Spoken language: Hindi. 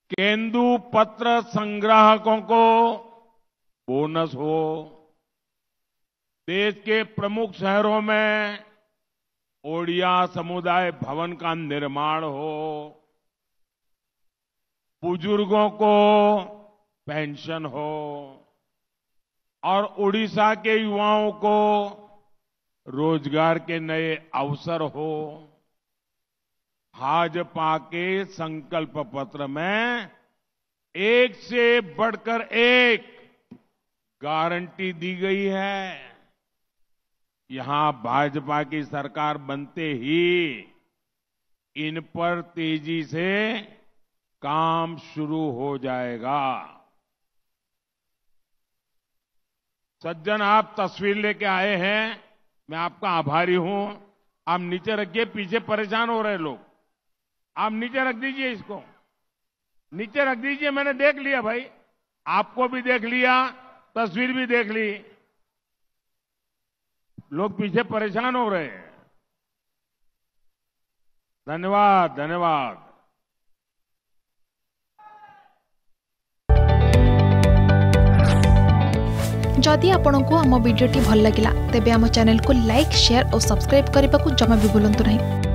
केंदु पत्र संग्राहकों को बोनस हो, देश के प्रमुख शहरों में ओडिया समुदाय भवन का निर्माण हो, बुजुर्गों को पेंशन हो और उड़ीसा के युवाओं को रोजगार के नए अवसर हो। भाजपा के संकल्प पत्र में एक से बढ़कर एक गारंटी दी गई है। यहां भाजपा की सरकार बनते ही इन पर तेजी से काम शुरू हो जाएगा। सज्जन, आप तस्वीर लेके आए हैं, मैं आपका आभारी हूं। आप नीचे रखिए, पीछे परेशान हो रहे लोग। आप नीचे रख दीजिए, इसको नीचे रख दीजिए। मैंने देख लिया भाई, आपको भी देख लिया, तस्वीर भी देख ली। लोग पीछे परेशान हो रहे हैं। धन्यवाद, धन्यवाद। जदि आपंक आम भिडी भल लगा तेब आम चैनल को लाइक, शेयर और सब्सक्राइब करने को जमा भी भूलु नहीं।